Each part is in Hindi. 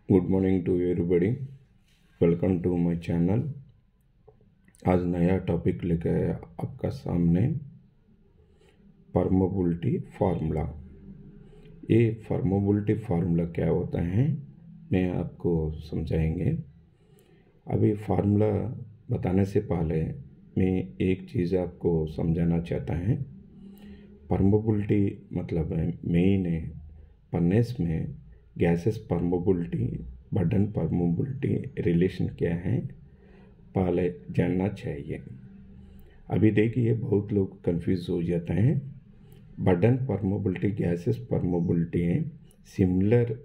Good morning to everybody. Welcome to my channel. आज नया टॉपिक लेकर आया आपका सामने, परमेबिलिटी फार्मूला। ये परमेबिलिटी फार्मूला क्या होता है मैं आपको समझाएंगे। अभी फार्मूला बताने से पहले मैं एक चीज़ आपको समझाना चाहता है। परमेबिलिटी मतलब है मेन है फर्नेस में gases permeability, burden permeability relation क्या है पहले जानना चाहिए। अभी देखिए बहुत लोग कंफ्यूज हो जाते हैं। बर्डन परमेबिलिटी गैसेस परमेबिलिटी है सिमिलर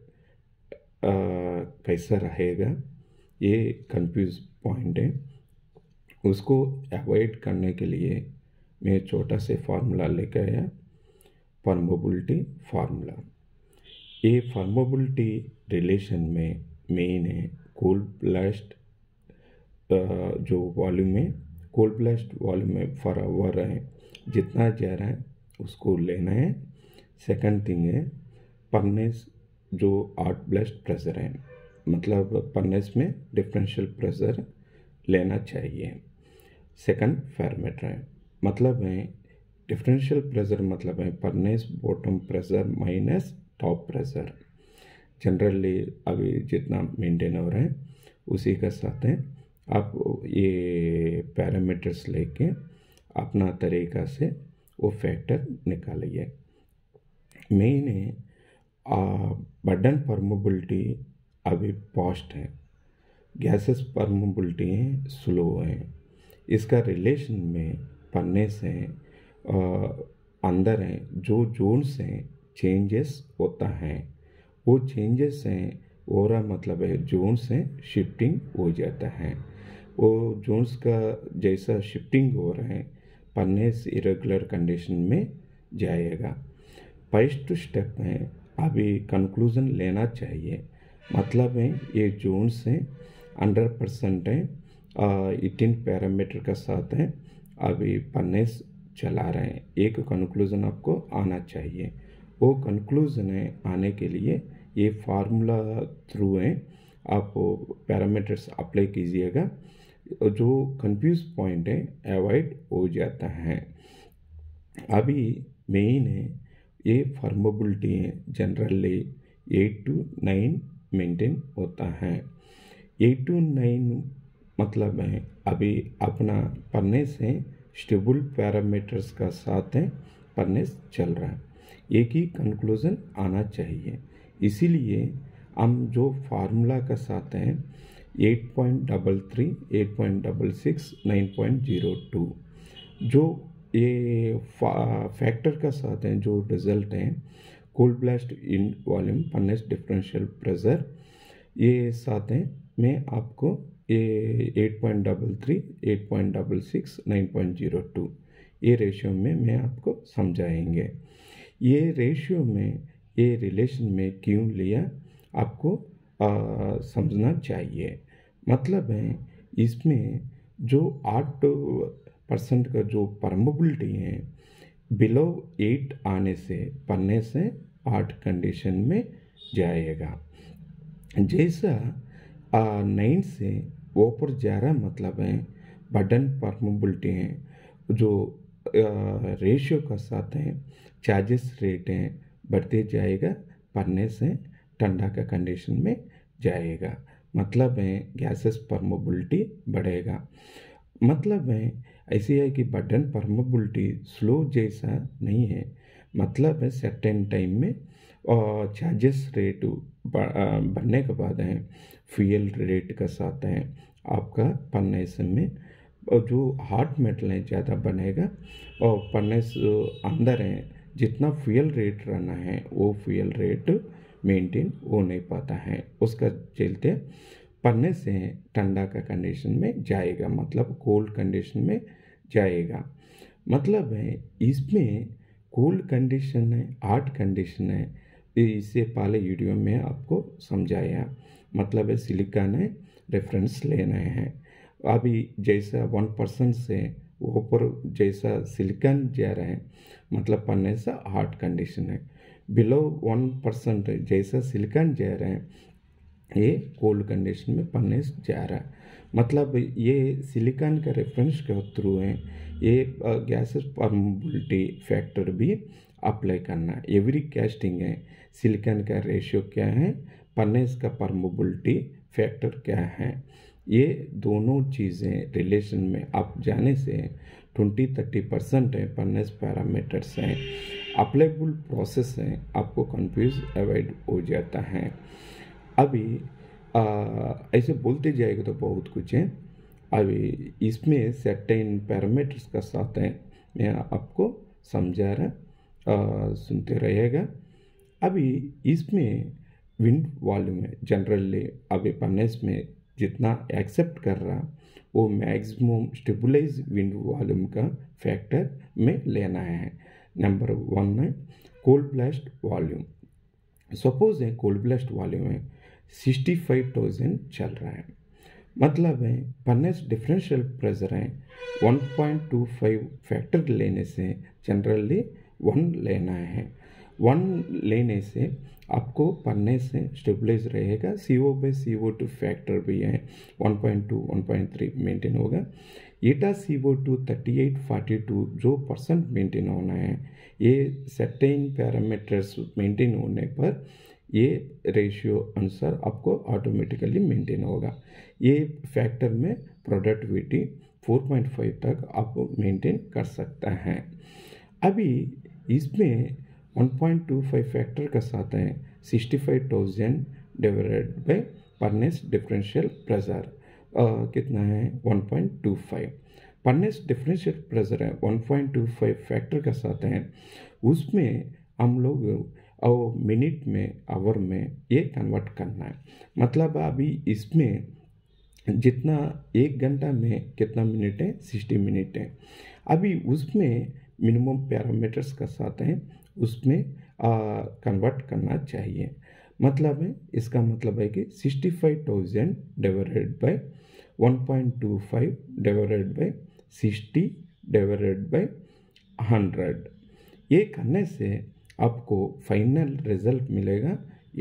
कैसा रहेगा, ये कंफ्यूज पॉइंट है। उसको अवॉइड करने के लिए मैं छोटा से फार्मूला लेकर आया, परमेबिलिटी फार्मूला। ये परमेबिलिटी रिलेशन में मेन है कोल ब्लास्ट जो वॉल्यूम है, कोल ब्लास्ट वॉल्यूम में फॉर आवर है, जितना जा रहा है उसको लेना है। सेकंड थिंग है फर्नेस जो आर्ट ब्लास्ट प्रेशर है, मतलब फर्नेस में डिफरेंशियल प्रेशर लेना चाहिए। सेकंड पैरामीटर है मतलब है डिफरेंशियल प्रेशर, मतलब है furnace bottom pressure minus top pressure. Generally अभी जितना मेंटेन हो रहा है उसी के साथ है आप ये पैरामीटर्स लेके अपना तरीका से वो फैक्टर निकालिए। मेन है बर्डन परमेबिलिटी अभी फास्ट है, गैसेस परमेबिलिटी है स्लो है। इसका रिलेशन में पढ़ने से अंदर है जो जोन्स हैं चेंजेस होता है, वो चेंजेस हैं ओरा मतलब है जोन्स हैं शिफ्टिंग हो जाता है। वो जोन्स का जैसा शिफ्टिंग हो रहा है फर्नेस इरेगुलर कंडीशन में जाएगा। फर्स्ट स्टेप है अभी कंक्लूजन लेना चाहिए, मतलब है ये जोन्स हैं 100% है 18 पैरामीटर का साथ है अभी फर्नेस चला रहे हैं। एक कंक्लूजन आपको आना चाहिए, वो कंक्लूजन है आने के लिए ये फार्मूला थ्रू है आप पैरामीटर्स अप्लाई कीजिएगा, जो कंफ्यूज पॉइंट है अवॉइड हो जाता है। अभी मेन है ये परमेबिलिटी है जनरली 8 to 9 मेंटेन होता है। 8 to 9 मतलब है अभी अपना फर्नेस है स्टेबल पैरामीटर्स का साथ है फर्नेस चल रहा है, एक ही कंक्लूजन आना चाहिए। इसीलिए हम जो फार्मूला का साथ हैं 8.33, 8.66, 9.02 जो ये फैक्टर का साथ हैं जो रिजल्ट हैं कोल ब्लास्ट इन वॉल्यूम फर्नेस डिफरेंशियल प्रेशर, ये साथ हैं मैं आपको ये 8.33, 8.66, 9.02 ये रेशियो में मैं आपको समझाएंगे। ये रेशियो में ये रिलेशन में क्यों लिया आपको समझना चाहिए। मतलब है इसमें जो 8% का जो परमेबिलिटी है बिलो 8 आने से पढ़ने से 8 कंडीशन में जाएगा। जैसा 9 से ऊपर जा रहा मतलब है बर्डन परमेबिलिटी है जो रेशियो का साथ है चार्जेस रेट है बढ़ते जाएगा, पढ़ने से ठंडा का कंडीशन में जाएगा, मतलब है गैसेस परमेबिलिटी बढ़ेगा। मतलब है ऐसे है कि बर्डन परमेबिलिटी स्लो जैसा नहीं है, मतलब है सर्टेन टाइम में और चार्जेस रेट बढ़ने के बाद है फ्यूल रेट का साथ है आपका फर्नेस में और जो हार्ड मेटल है ज़्यादा बनेगा और फर्नेस अंदर है जितना फ्यूल रेट रहना है वो फ्यूल रेट मेंटेन हो नहीं पाता है, उसका चलते पढ़ने से ठंडा का कंडीशन में जाएगा, मतलब कोल्ड कंडीशन में जाएगा। मतलब है इसमें कोल्ड कंडीशन है हार्ड कंडीशन है, इससे पहले वीडियो में आपको समझाया। मतलब है सिलिकॉन है रेफरेंस लेना है। अभी जैसा 1% से ऊपर जैसा सिलिकॉन जा रहा है मतलब पढ़ने से हार्ड कंडीशन है, बिलो 1% जैसा सिलिकॉन जा रहा है ये कोल्ड कंडीशन में पढ़ने जा रहा है। मतलब ये सिलिकॉन का रेफरेंस के थ्रू है, ये गैसेस परमेबिलिटी फैक्टर भी अप्लाई करना है। एवरी कास्टिंग है सिलिकॉन का रेशियो क्या है, फर्नेस का परमेबिलिटी फैक्टर क्या है, ये दोनों चीज़ें रिलेशन में आप जाने से 20-30% है फर्नेस पैरामीटर्स हैं, अप्लाइबल प्रोसेस हैं, आपको कंफ्यूज अवॉइड हो जाता है। अभी ऐसे बोलते जाएगा तो बहुत कुछ है। अभी इसमें सर्टेन पैरामीटर्स का साथ है, मैं आपको समझा रहा, सुनते रहिएगा। अभी इसमें विंड वॉल्यूम है जनरली अभी फर्नेस में जितना एक्सेप्ट कर रहा वो मैक्सिमम स्टेबलाइज विंड वॉल्यूम का फैक्टर में लेना है। नंबर 1 है कोल्ड ब्लास्ट वॉल्यूम। सपोज है कोल्ड ब्लास्ट वॉल्यूम है 65,000 चल रहा है, मतलब है फर्नेस डिफरेंशियल प्रेशर है 1.25 फैक्टर लेने से जनरली 1 लेना है। 1 लेने से आपको फर्नेस से स्टेबलाइज रहेगा। CO/CO2 फैक्टर भी है 1.2 1.3 मेंटेन होगा। ईटा CO2 38-42 जो परसेंट मेंटेन होना है, ये सर्टेन पैरामीटर्स मेंटेन होने पर ये रेशियो अनुसार आपको ऑटोमेटिकली मेंटेन होगा। ये फैक्टर में प्रोडक्टिविटी 4.5 तक आप मेंटेन कर सकता है। अभी इसमें 1.25 फैक्टर का साथ है 65,000 divided by furnace differential pressure कितना है 1.25। फर्नेस डिफरेंशियल प्रेशर है 1.25 फैक्टर का साथ है, उसमें हम लोग और मिनट में आवर में ये कन्वर्ट करना है। मतलब अभी इसमें जितना 1 घंटा में कितना मिनट है 60 मिनट है। अभी उसमें मिनिमम पैरामीटर्स का साथ है, उसमें कन्वर्ट करना चाहिए। मतलब है इसका मतलब है कि 65,000 divided by 1.25 divided by 60 divided by 100, ये करने से आपको फाइनल रिजल्ट मिलेगा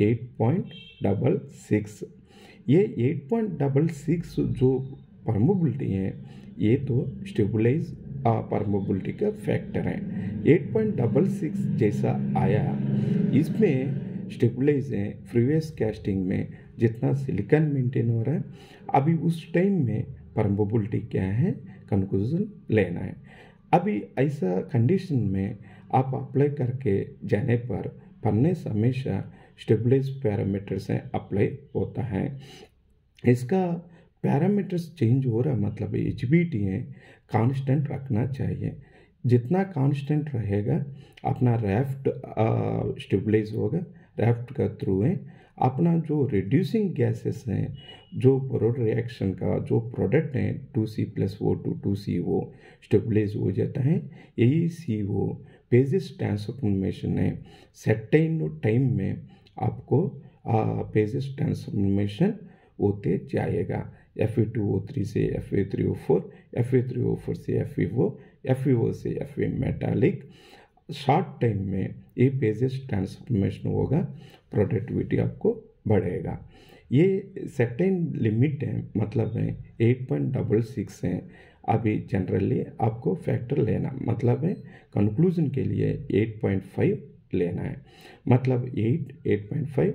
8.66। ये 8.66 जो परमेबिलिटी है ये तो स्टेबलाइज परमेबिलिटी का फैक्टर है। 8.66 जैसा आया, इसमें स्टेबलाइज है प्रीवियस कास्टिंग में जितना सिलिकॉन मेंटेन हो रहा है, अभी उस टाइम में परमेबिलिटी क्या है कंक्लूजन लेना है। अभी ऐसा कंडीशन में आप अप्लाई करके जाने पर फर्नेस हमेशा स्टेबलाइज पैरामीटर से अप्लाई होता है। इसका पैरामीटर्स चेंज हो रहा मतलब HBT है कांस्टेंट रखना चाहिए। जितना कांस्टेंट रहेगा अपना रैफ्ट स्टेबलाइज होगा, रैफ्ट का थ्रू है अपना जो रिड्यूसिंग गैसेस हैं, जो बोरोड रिएक्शन का जो प्रोडक्ट है 2C+O2 2CO स्टेबलाइज हो जाता है। यही CO पेजेस ट्रांसफॉर्मेशन है, सर्टेन टाइम में आपको पेजेस ट्रांसफॉर्मेशन होते जाएगा। Fe2O3 से Fe3O4, Fe3O4 से FeO, FeO से Fe मेटालिक। शॉर्ट टाइम में ये पेजेस ट्रांसफॉर्मेशन होगा, प्रोडक्टिविटी आपको बढ़ेगा। ये सर्टेन लिमिट है, मतलब है 8.66 है। अभी जनरली आपको फैक्टर लेना मतलब है कंक्लूजन के लिए 8.5 लेना है। मतलब 8.5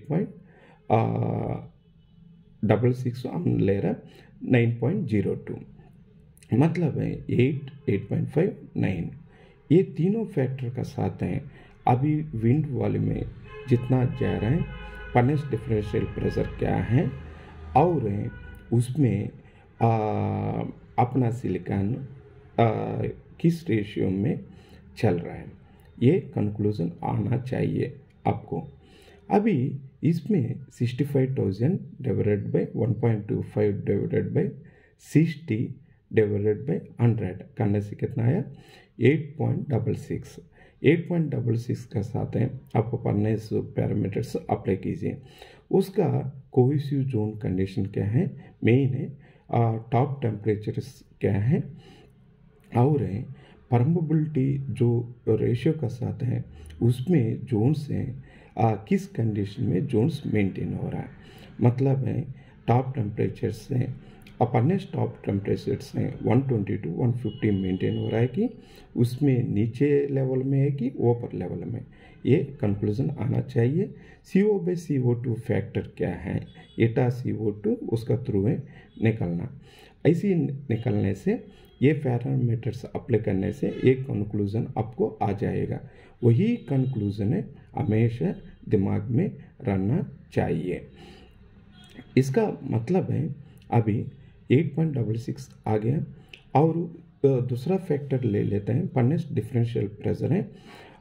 8.66 हम ले रहा 9.02, मतलब है 8.5 9। ये तीनों फैक्टर का साथ हैं। अभी विंड वॉल्यूम में जितना जा रहा है, फर्नेस डिफरेंशियल प्रेशर क्या है और उसमें अपना सिलिकॉन किस रेशियो में चल रहा है, ये कंक्लूजन आना चाहिए आपको। अभी इसमें 65,000 divided by 1.25 divided by 60 divided by 100 करने से कितना आया 8.66। 8.66 का साथ है आप फर्नेस पैरामीटर्स अप्लाई कीजिए। उसका कोहेसिव जोन कंडीशन क्या है, मेन है टॉप टेम्परेचर्स क्या है और परमेबिलिटी जो रेशियो का साथ है उसमें जोन्स हैं किस कंडीशन में जोन्स मेंटेन हो रहा है। मतलब है टॉप टेम्परेचर से अपनेस टॉप टेम्परेचर से 120 to 150 मेंटेन हो रहा है कि उसमें नीचे लेवल में है कि ऊपर लेवल में, ये कंक्लूजन आना चाहिए। CO/CO2 फैक्टर क्या है, एटा CO2 उसका थ्रू है निकलना। ऐसी निकलने से ये पैरामीटर्स अप्लाई करने से एक कंक्लूजन आपको आ जाएगा। वही कंक्लूजन है हमेशा दिमाग में रहना चाहिए। इसका मतलब है अभी 8.66 आ गया और दूसरा फैक्टर ले लेते हैं, फर्नेस डिफरेंशियल प्रेशर है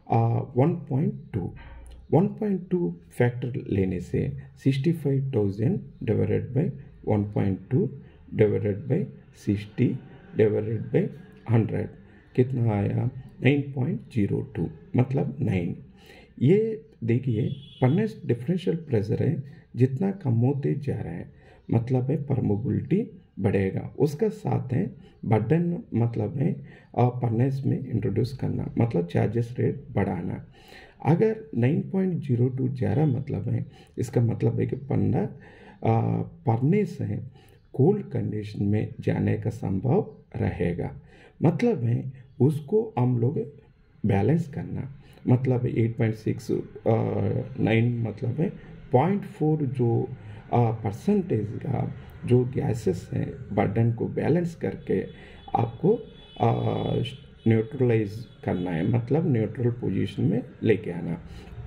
1.2 फैक्टर लेने से 65,000 divided by 1.2 divided by 60 divided by 100 कितना आया 9.02 मतलब 9। ये देखिए फर्नेस डिफरेंशियल प्रेशर है जितना कम होते जा रहा है मतलब है परमेबिलिटी बढ़ेगा, उसका साथ है बर्डन मतलब है फर्नेस में इंट्रोड्यूस करना मतलब चार्जेस रेट बढ़ाना। अगर 9.02 जा रहा मतलब है इसका मतलब है कि फर्नेस है कोल्ड कंडीशन में जाने का संभव रहेगा, मतलब है उसको हम लोग बैलेंस करना मतलब 8.6 9 मतलब है 0.4 जो परसेंटेज का जो गैसेस हैं बर्डन को बैलेंस करके आपको न्यूट्रलाइज करना है मतलब न्यूट्रल पोजीशन में लेके आना।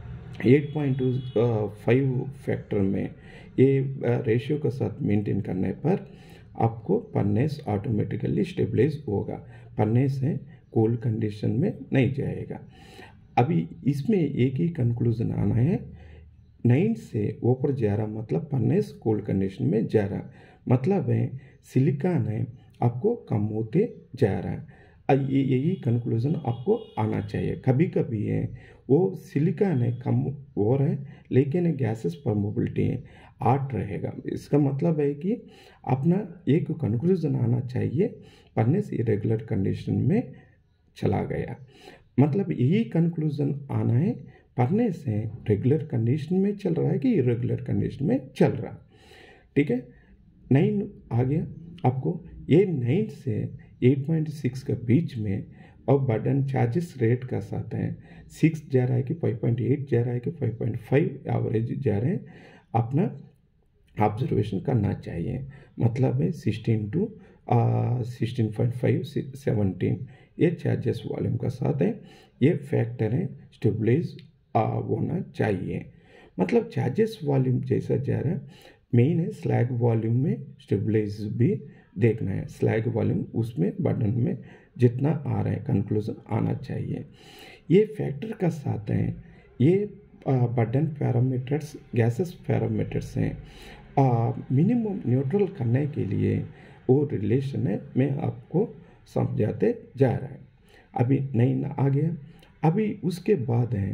8.25 फैक्टर में ये रेशियो के साथ मेंटेन करने पर आपको फर्नेस ऑटोमेटिकली स्टेबलाइज होगा, फर्नेस है कोल्ड कंडीशन में नहीं जाएगा। अभी इसमें एक ही कंक्लूजन आना है 9 से ऊपर जा रहा मतलब फर्नेस कोल्ड कंडीशन में जा रहा मतलब है सिलिकॉन है आपको कम होते जा रहा है। यही कंक्लूजन आपको आना चाहिए। कभी कभी है वो सिलिकॉन है कम हो रहा है लेकिन गैसेस परमेबिलिटी है 8 रहेगा, इसका मतलब है कि अपना एक कंक्लूजन आना चाहिए फर्नेस इरेगुलर कंडीशन में चला गया मतलब यही कंक्लूजन आना है फर्नेस है रेगुलर कंडीशन में चल रहा है कि इरेगुलर कंडीशन में चल रहा। ठीक है 9 आ गया आपको, ये 9 से 8.6 के बीच में और बर्डन चार्जेस रेट का साथ है 6 जा रहा है कि 5.8 जा रहा है कि 5.5 एवरेज जा रहे हैं, अपना ऑब्जर्वेशन करना चाहिए मतलब है 16 to 16.5 17 ये चार्जेस वॉल्यूम का साथ है, ये फैक्टर है स्टेबलाइज होना चाहिए। मतलब चार्जेस वॉल्यूम जैसा जा रहा है मेन है स्लैग वॉल्यूम में स्टेबलाइज भी देखना है, स्लैग वॉल्यूम उसमें बर्डन में जितना आ रहा है कंक्लूजन आना चाहिए। ये फैक्टर का साथ है ये बर्डन पैरामीटर्स गैसेस पैरामीटर्स हैं मिनिमम न्यूट्रल करने के लिए वो रिलेशन है मैं आपको समझाते जा रहा है। अभी 9 आ गया, अभी उसके बाद है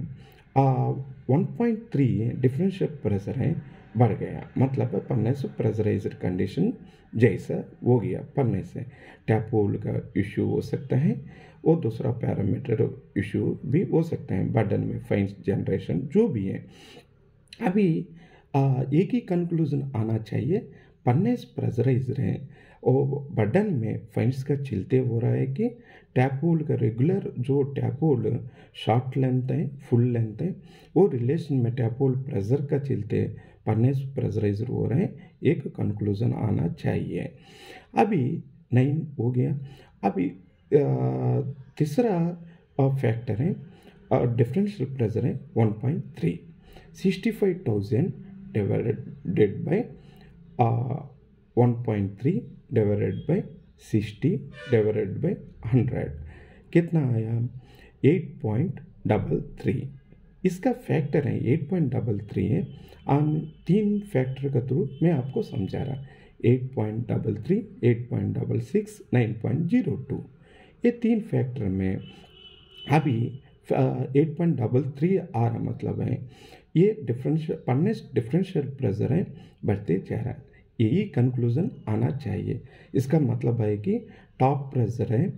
1.3 डिफरेंशियल प्रेशर है बढ़ गया मतलब फर्नेस प्रेशराइज्ड कंडीशन जैसा हो गया, फर्नेस से टैप होल का इश्यू हो सकता है और दूसरा पैरामीटर इश्यू भी हो सकता है बर्डन में फाइन जनरेशन जो भी है। अभी एक ही कंक्लूजन आना चाहिए फर्नेस प्रेशराइज्ड है और बर्डन में फाइन्स का चिलते हो रहा है कि टैप होल का रेगुलर जो टैप होल शॉर्ट लेंथ है फुल लेंथ है वो रिलेशन में टैप होल प्रेशर का चिलते फर्नेस प्रेशराइज्ड हो रहे हैं, एक कंक्लूजन आना चाहिए। अभी 9 हो गया, अभी तीसरा फैक्टर है डिफरेंशियल प्रेशर है 1.3 65,000 divided by 1.3 divided by 60 divided by 100 कितना आया 8.33। इसका फैक्टर है 8.33 है, हम 3 फैक्टर का थ्रू मैं आपको समझा रहा 8.33 8.66 9.02 ये 3 फैक्टर में अभी 8.33 आ रहा मतलब है ये डिफरेंशियल फर्नेस डिफरेंशियल प्रेशर है बढ़ते जा रहा है, यही कंक्लूजन आना चाहिए। इसका मतलब है कि टॉप प्रेशर है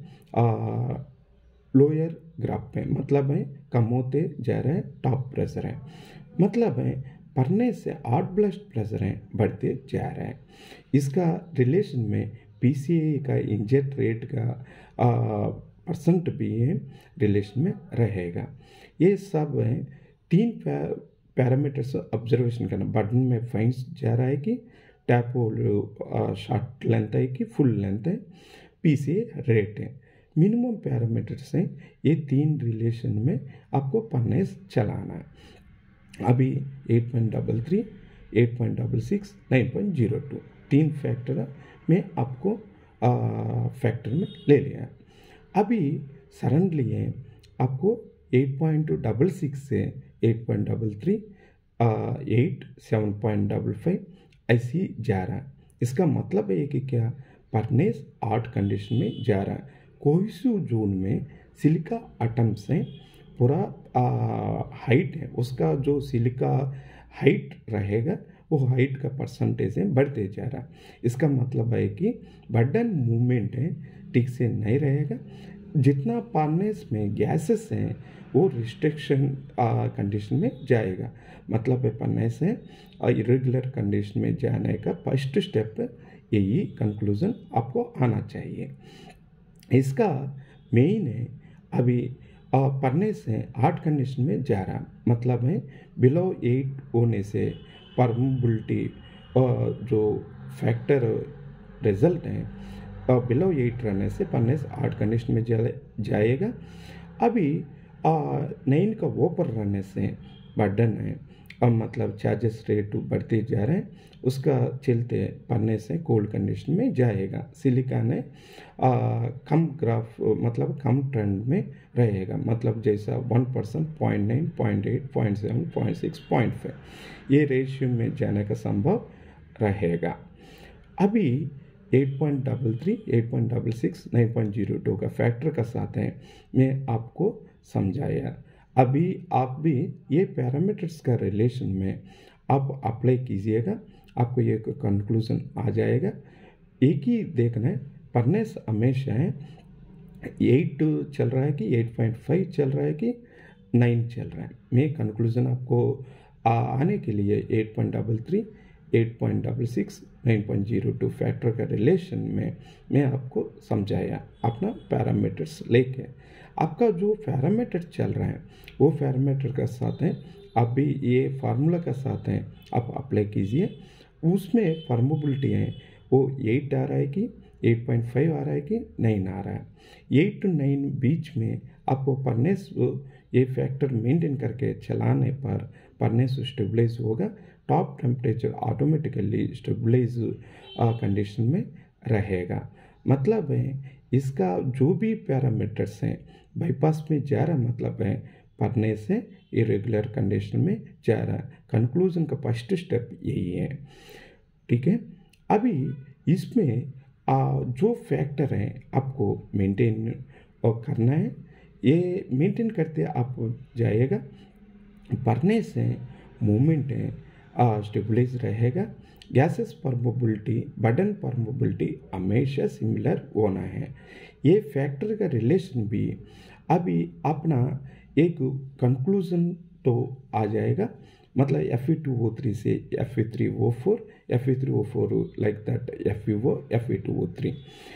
लोअर ग्राफ पे मतलब है कम होते जा रहा है टॉप प्रेशर है मतलब है पढ़ने से 8 ब्लड प्रेशर हैं बढ़ते जा रहे हैं। इसका रिलेशन में पीसीए का इंजेक्ट रेट का परसेंट भी रिलेशन में रहेगा। ये सब है 3 पैरामीटर्स ऑब्जर्वेशन करना। बटन में फाइंस जा रहा है कि टैप शॉर्ट लेंथ है कि फुल लेंथ है, पीसीए रेट है, मिनिमम पैरामीटर्स हैं। ये 3 रिलेशन में आपको पढ़ने चलाना है। अभी 8.33, 8.66, 9.02 3 फैक्टर में आपको फैक्टर में ले लिया है। अभी सडनली है आपको 8.66 से 8.33, 8, 7.55 ऐसी जा रहा है। इसका मतलब है कि क्या परनेस 8 कंडीशन में जा रहा है। कोहिसिव जोन में सिलिका एटम्स हैं, पूरा हाइट है उसका, जो सिलिका हाइट रहेगा वो हाइट का परसेंटेज है बढ़ते जा रहा है। इसका मतलब है कि बटन मूवमेंट है ठीक से नहीं रहेगा। जितना पार्नेस में गैसेस हैं वो रिस्ट्रिक्शन कंडीशन में जाएगा। मतलब है पार्नेस है इरेगुलर कंडीशन में जाने का फर्स्ट स्टेप यही कंक्लूजन आपको आना चाहिए। इसका मेन है अभी पढ़ने से 8 कंडीशन में जा रहा, मतलब है बिलो 8 होने से परमेबिलिटी जो फैक्टर रिजल्ट है बिलो 8 रहने से पढ़ने से 8 कंडीशन में जाएगा। अभी 9 का ऊपर रहने से बर्डन है मतलब चार्जेस रेट बढ़ते जा रहे हैं, उसका चलते पढ़ने से कोल्ड कंडीशन में जाएगा। सिलिकॉन है कम ग्राफ मतलब कम ट्रेंड में रहेगा, मतलब जैसा 1%, 0.9, 0.8, 0.7, 0.6, 0.5 ये रेशियो में जाने का संभव रहेगा। अभी 8.33, 8.66, 9.02 का फैक्टर का साथ है मैं आपको समझाया। अभी आप भी ये पैरामीटर्स का रिलेशन में आप अप्लाई कीजिएगा, आपको ये कंक्लूजन आ जाएगा। एक ही देखना है पढ़ने से हमेशा है 8 चल रहा है कि 8.5 चल रहा है कि 9 चल रहा है। मैं कंक्लूजन आपको आने के लिए 8.33, 8.66, 9.02 फैक्टर का रिलेशन में मैं आपको समझाया अपना पैरामीटर्स लेके। आपका जो पैरामीटर चल रहा है वो पैरामीटर का साथ है आप भी ये फार्मूला का साथ है आप अप्लाई कीजिए। उसमें परमेबिलिटी है वो 8 आ रहा है कि 8.5 आ रहा है कि 9 आ रहा है। 8 to 9 बीच में आपको परनेस ये फैक्टर मेंटेन करके चलाने पर परनेस स्टेबलाइज होगा। Top temperature automatically stabilise condition में रहेगा। मतलब है इसका जो भी पैरामीटर्स हैं बाईपास में जा रहा, मतलब है पढ़ने से इरेगुलर कंडीशन में जा रहा। कंक्लूजन का फर्स्ट स्टेप यही है, ठीक है। अभी इसमें जो फैक्टर हैं आपको मेंटेन करना है, ये मेंटेन करते आप जाइएगा। पढ़ने से मूवमेंट है स्टेबलाइज रहेगा। गैसेस परमेबिलिटी, बटन परमेबिलिटी हमेशा सिमिलर होना है। ये फैक्टर का रिलेशन भी अभी अपना एक कंक्लूजन तो आ जाएगा, मतलब Fe2O3 से Fe3O4, Fe3O4 like that FeO, Fe2O3,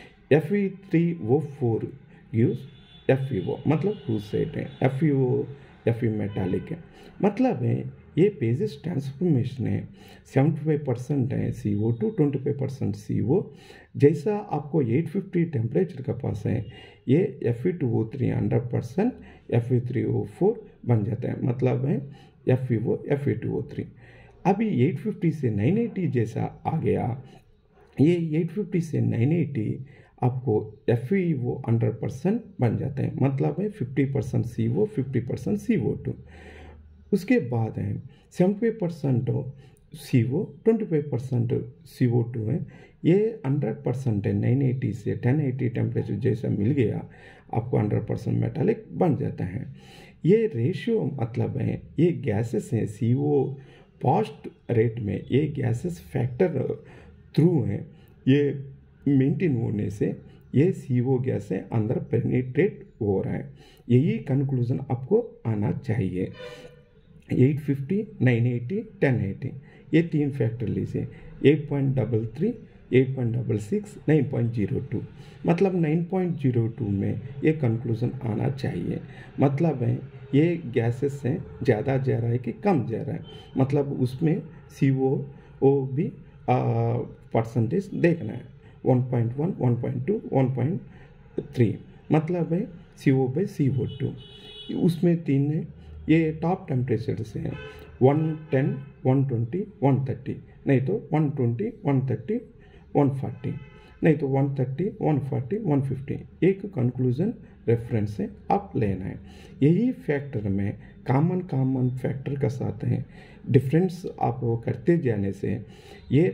Fe3O4 use FeO मतलब हुज सेट है, FeO Fe मेटालिक है। मतलब है ये बेसिस ट्रांसफॉर्मेशन है 75% है CO2, 25% CO। जैसा आपको 850 टेम्परेचर का पास है ये Fe2O3 100%, Fe3O4 बन जाता है, मतलब है FeO, Fe2O3। अभी 850 से 980 जैसा आ गया, ये 850 से 980 आपको FeO 100% बन जाता है, मतलब है 50% CO, 50% CO2। उसके बाद है 70% CO, 25% CO2 है। ये 100% है 980 से 1080 टेम्परेचर जैसा मिल गया आपको 100% मेटालिक बन जाता है। ये रेशियो मतलब है ये गैसेस हैं CO फास्ट रेट में, ये गैसेस फैक्टर थ्रू हैं, ये मेंटेन होने से ये CO गैस है अंदर पेनिट्रेट हो रहा है। यही कंक्लूजन आपको आना चाहिए। 850, 980, 1080, ये 3 फैक्टर लीजिए। 8.33, 8.66, 9.02, मतलब 9.02 में ये कंक्लूजन आना चाहिए। मतलब है ये गैसेस से ज़्यादा जा रहा है कि कम जा रहा है, मतलब उसमें CO भी परसेंटेज देखना है। 1.1, 1.2, 1.3, मतलब है CO/CO2। उसमें 3 है, ये टॉप टेम्परेचर से हैं। 110, 120, 130, नहीं तो 120, 130, 140, नहीं तो 130, 140, 150। एक कंक्लूजन रेफरेंस से आप लेना है। यही फैक्टर में कॉमन फैक्टर का साथ है, डिफरेंस आप करते जाने से ये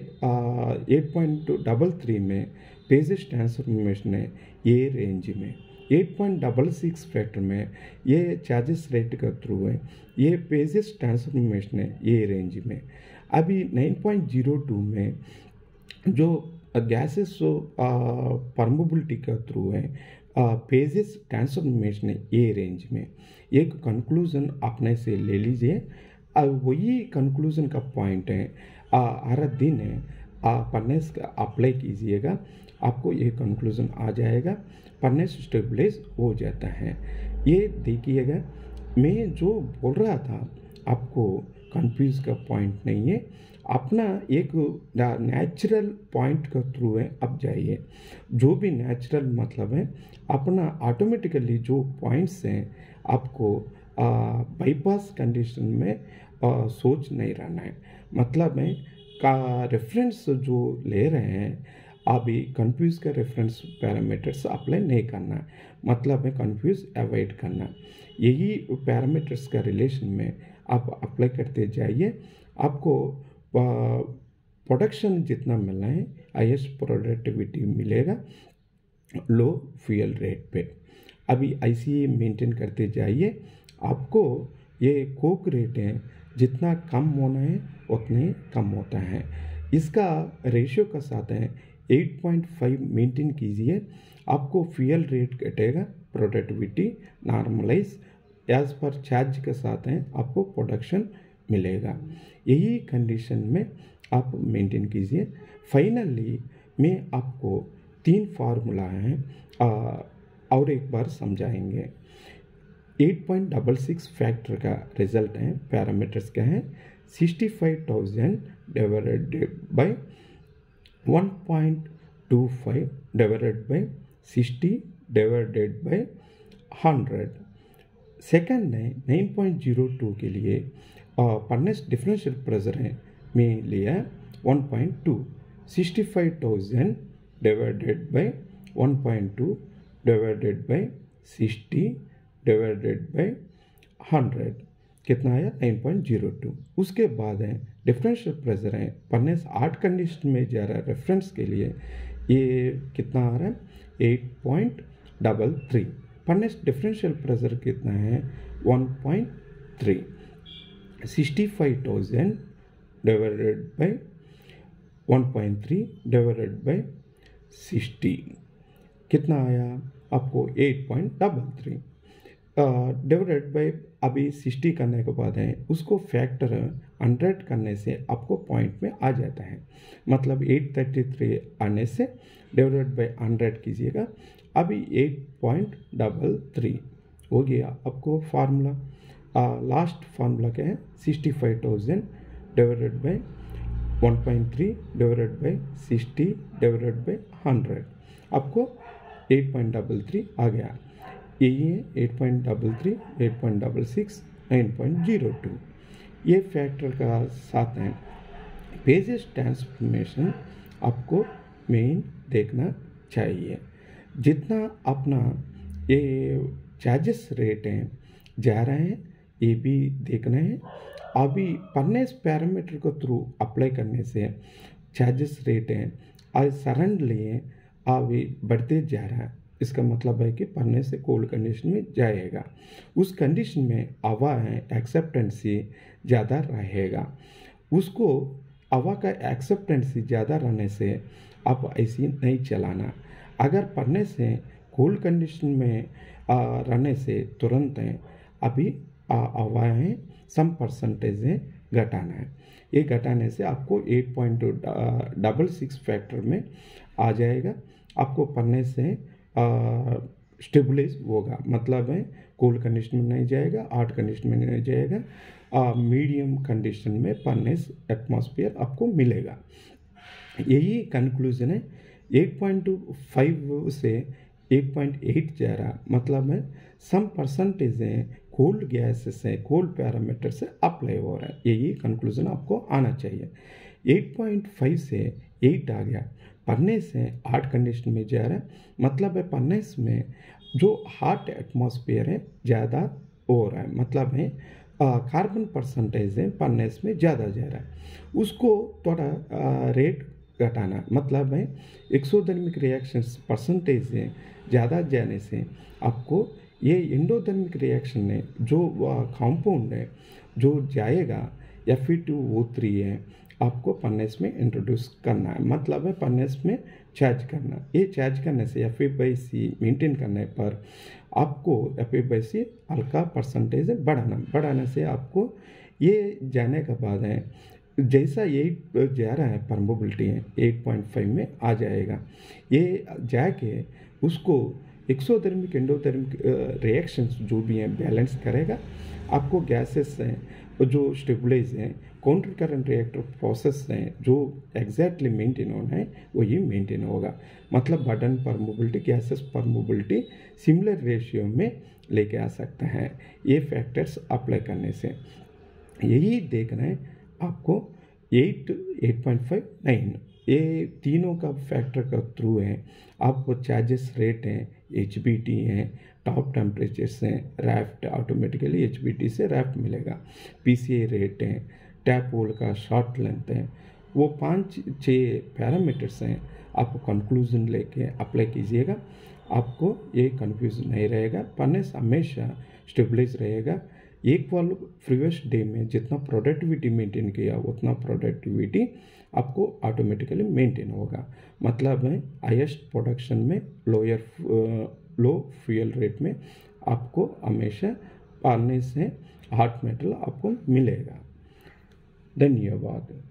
8.33 में पेजेस ट्रांसफॉर्मेशन है ये रेंज में। 8.66 फैक्टर में ये चार्जेस रेट का थ्रू है, ये पेजेस ट्रांसफॉर्मेशन है ये रेंज में। अभी 9.02 में जो गैसेस परमेबिलिटी का थ्रू है, पेजेस ट्रांसफॉर्मेशन है ये रेंज में। एक कंक्लूजन अपने से ले लीजिए। वही कंक्लूजन का पॉइंट है, हर दिन है पढ़ने का अप्लाई कीजिएगा, आपको ये कंक्लूजन आ जाएगा, पढ़ने से स्टेबलाइज हो जाता है। ये देखिएगा, मैं जो बोल रहा था आपको कंफ्यूज का पॉइंट नहीं है, अपना एक नेचुरल पॉइंट का थ्रू है अब जाइए। जो भी नेचुरल मतलब है अपना ऑटोमेटिकली जो पॉइंट्स हैं आपको बाईपास कंडीशन में सोच नहीं रहना है। मतलब है का रेफरेंस जो ले रहे हैं अभी कंफ्यूज का रेफरेंस पैरामीटर्स अप्लाई नहीं करना है, मतलब है कंफ्यूज अवॉइड करना। यही पैरामीटर्स का रिलेशन में आप अप्लाई करते जाइए, आपको प्रोडक्शन जितना मिलना है हाईएस्ट प्रोडक्टिविटी मिलेगा लो फ्यूल रेट पे। अभी ICA मेंटेन करते जाइए, आपको ये कोक रेट है जितना कम होना है उतने कम होता है। इसका रेशियो का साथ है 8.5 मेंटेन कीजिए, आपको फ्यूल रेट घटेगा, productivity normalise as per charge के साथ है आपको प्रोडक्शन मिलेगा। यही कंडीशन में आप मेंटेन कीजिए। फाइनली मैं आपको 3 फार्मूला हैं और एक बार समझाएंगे। 8.66 फैक्टर का रिजल्ट है, पैरामीटर्स क्या है, 65,000 divided by 1.25 divided by 60 divided by 100। Second है 9.02 के लिए फर्नेस डिफरेंशियल प्रेशर है में लिया 1.2, 65,000 divided by 1.2 divided by 60 divided by 100 कितना आया 9.02। उसके बाद है डिफरेंशियल प्रेशर है फर्नेस 8 कंडीशन में जा रहा है रेफरेंस के लिए, ये कितना आ रहा है 8.33। फर्नेस डिफरेंशियल प्रेशर कितना है 1.3, 65,000 डिवाइडेड बाय 1.3 डिवाइडेड बाय 60 कितना आया आपको 8.33 डिवाइडेड बाय अभी 60 करने के बाद है उसको फैक्टर 100 करने से आपको पॉइंट में आ जाता है, मतलब 833 आने से डिवाइडेड बाय 100 कीजिएगा, अभी 8.33 हो गया आपको फार्मूला। लास्ट फार्मूला क्या है 65,000 divided by 1.3 divided by 60 divided by 100, आपको 8.33 आ गया। यही है 8.33, 8.66, 9.02। ये फैक्टर का साथ है पेजेस ट्रांसफॉर्मेशन आपको मेन देखना चाहिए। जितना अपना ये चार्जेस रेट हैं जा रहे हैं ये भी देखना है। अभी फर्नेस पैरामीटर को थ्रू अप्लाई करने से चार्जेस रेट हैं आज सडनली अभी बढ़ते जा रहा है, इसका मतलब है कि पढ़ने से कोल्ड कंडीशन में जाएगा, उस कंडीशन में हवा है एक्सेप्टेंसी ज़्यादा रहेगा, उसको हवा का एक्सेप्टेंसी ज़्यादा रहने से आप ऐसी नहीं चलाना। अगर पढ़ने से कोल्ड कंडीशन में रहने से तुरंत है अभी हवाएँ सम परसेंटेज घटाना है। ये घटाने से आपको 8.66 फैक्टर में आ जाएगा। आपको पढ़ने से स्टेबलाइज होगा, मतलब है कोल्ड कंडीशन में नहीं जाएगा, हॉट कंडीशन में नहीं जाएगा, मीडियम कंडीशन में पढ़ने से एटमॉस्फेयर आपको मिलेगा। यही कंक्लूजन है। 8.5 से 8.8 जा रहा, मतलब है सम परसेंटेज है कोल्ड गैसेस है, कोल्ड पैरामीटर से अप्लाई हो रहा है। यही कंक्लूजन आपको आना चाहिए। 8.5 से 8 आ गया, पढ़ने से हॉट कंडीशन में जा रहा है, मतलब है पढ़ने में जो हॉट एटमॉस्फेयर है ज़्यादा हो रहा है, मतलब है कार्बन परसेंटेज है पढ़ने में ज़्यादा जा रहा है, उसको थोड़ा रेट घटाना, मतलब है एक्सोथर्मिक रिएक्शंस परसेंटेज है ज़्यादा जाने से आपको ये एंडोथर्मिक रिएक्शन है जो कंपाउंड है जो जाएगा Fe2O3 है, आपको पन्नेस में इंट्रोड्यूस करना है, मतलब है पन्नेस में चार्ज करना। ये चार्ज करने से Fe/C मेंटेन करने पर आपको Fe/C हल्का परसेंटेज बढ़ाने से आपको ये जाने के बाद है जैसा 8 जा रहा है परमेबिलिटी है 8.5 में आ जाएगा। ये जाके उसको एक्सोथर्मिक एंडोथर्मिक रिएक्शंस जो भी हैं बैलेंस करेगा। आपको गैसेस हैं जो स्टेबलाइज हैं, काउंटर करंट रिएक्टर प्रोसेस हैं जो एग्जैक्टली मेंटेन होना है वही मेंटेन होगा, मतलब burden permeability gases permeability similar ratio में लेके आ सकते हैं ये फैक्टर्स अप्लाई करने से। यही देखना है आपको 8, 8.5, 9 ये तीनों का फैक्टर का थ्रू है। आपको चार्जेस रेट हैं, HBT हैं, टॉप टेम्परेचर्स हैं, रैफ्ट ऑटोमेटिकली HBT से रैफ्ट मिलेगा, PCI रेट हैं, टैप होल का शॉर्ट लेंथ है, वो 5-6 पैरामीटर्स हैं। आपको कंक्लूजन लेके अप्लाई कीजिएगा, आपको ये कन्फ्यूजन नहीं रहेगा, पढ़ने से हमेशा स्टेबलाइज रहेगा। एक वाल प्रीवियस डे में जितना प्रोडक्टिविटी मेंटेन किया उतना प्रोडक्टिविटी आपको ऑटोमेटिकली मेंटेन होगा, मतलब है हाईएस्ट प्रोडक्शन में लो फ्यूल रेट में आपको हमेशा पालने से हॉट मेटल आपको मिलेगा। धन्यवाद।